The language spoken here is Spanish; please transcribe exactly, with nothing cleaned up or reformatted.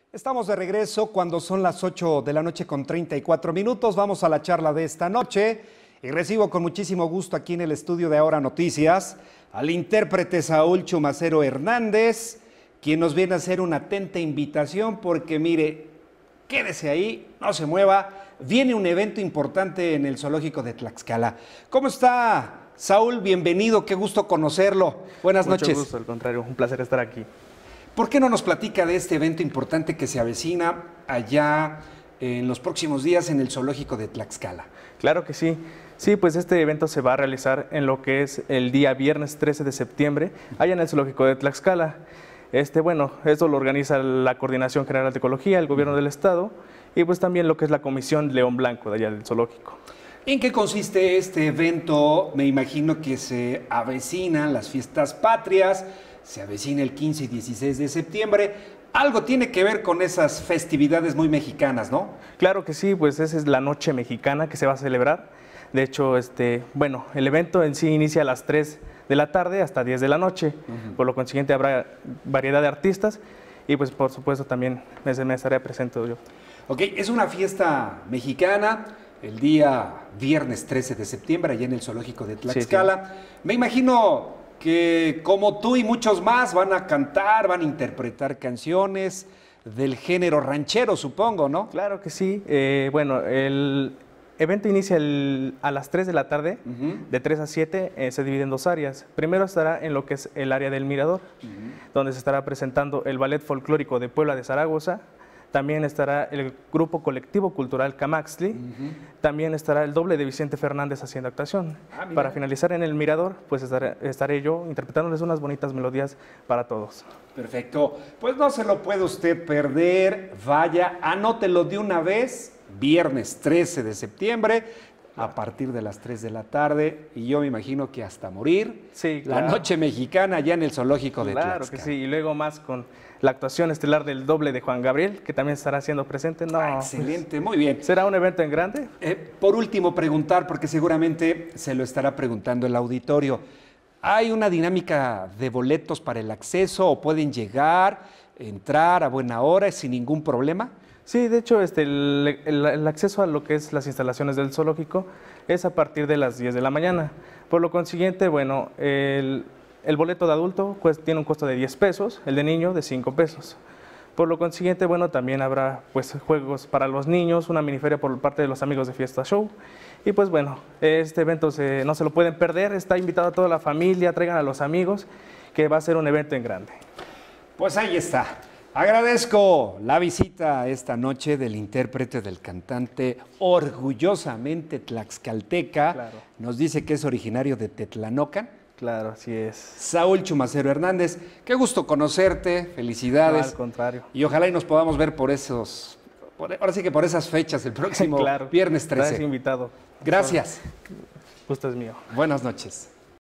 Estamos de regreso cuando son las ocho de la noche con treinta y cuatro minutos. Vamos a la charla de esta noche y recibo con muchísimo gusto aquí en el estudio de Ahora Noticias al intérprete Saúl Chumacero Hernández, quien nos viene a hacer una atenta invitación porque mire, quédese ahí, no se mueva, viene un evento importante en el zoológico de Tlaxcala. ¿Cómo está, Saúl? Bienvenido, qué gusto conocerlo. Buenas Mucho noches. Mucho gusto, al contrario, un placer estar aquí. ¿Por qué no nos platica de este evento importante que se avecina allá en los próximos días en el zoológico de Tlaxcala? Claro que sí. Sí, pues este evento se va a realizar en lo que es el día viernes trece de septiembre, allá en el zoológico de Tlaxcala. Este, bueno, esto lo organiza la Coordinación General de Ecología, el Gobierno del Estado y pues también lo que es la Comisión León Blanco de allá del zoológico. ¿En qué consiste este evento? Me imagino que se avecinan las fiestas patrias, se avecina el quince y dieciséis de septiembre. Algo tiene que ver con esas festividades muy mexicanas, ¿no? Claro que sí, pues esa es la noche mexicana que se va a celebrar. De hecho, este, bueno, el evento en sí inicia a las tres de la tarde hasta diez de la noche. Uh-huh. Por lo consiguiente habrá variedad de artistas y pues por supuesto también me, me estaré presente yo. Ok, es una fiesta mexicana el día viernes trece de septiembre allá en el zoológico de Tlaxcala. Sí, sí. Me imagino que como tú y muchos más van a cantar, van a interpretar canciones del género ranchero, supongo, ¿no? Claro que sí. Eh, bueno, el evento inicia el, a las tres de la tarde, uh-huh. de tres a siete, eh, se divide en dos áreas. Primero estará en lo que es el área del Mirador, uh-huh. donde se estará presentando el Ballet Folclórico de Puebla de Zaragoza. También estará el grupo colectivo cultural Camaxtli, uh-huh. también estará el doble de Vicente Fernández haciendo actuación. Ah, para finalizar en el Mirador, pues estaré, estaré yo interpretándoles unas bonitas melodías para todos. Perfecto, pues no se lo puede usted perder, vaya, anótelo de una vez, viernes trece de septiembre, a partir de las tres de la tarde, y yo me imagino que hasta morir, sí, claro. La noche mexicana allá en el zoológico de Tlaxcala. Claro que sí, y luego más con la actuación estelar del doble de Juan Gabriel, que también estará siendo presente. No, ah, excelente, pues, muy bien. ¿Será un evento en grande? Eh, por último, preguntar, porque seguramente se lo estará preguntando el auditorio, ¿hay una dinámica de boletos para el acceso o pueden llegar, entrar a buena hora sin ningún problema? Sí, de hecho, este, el, el, el acceso a lo que es las instalaciones del zoológico es a partir de las diez de la mañana. Por lo consiguiente, bueno, el, el boleto de adulto pues, tiene un costo de diez pesos, el de niño de cinco pesos. Por lo consiguiente, bueno, también habrá pues, juegos para los niños, una miniferia por parte de los amigos de Fiesta Show. Y pues bueno, este evento se, no se lo pueden perder, está invitado a toda la familia, traigan a los amigos, que va a ser un evento en grande. Pues ahí está. Agradezco la visita esta noche del intérprete, del cantante orgullosamente tlaxcalteca. Claro. Nos dice que es originario de Tetlanocan. Claro, así es. Saúl Chumacero Hernández, qué gusto conocerte, felicidades. No, al contrario. Y ojalá y nos podamos ver por esos, por, ahora sí que por esas fechas, el próximo claro. viernes trece. Gracias, invitado. Gracias. Gusto es mío. Buenas noches.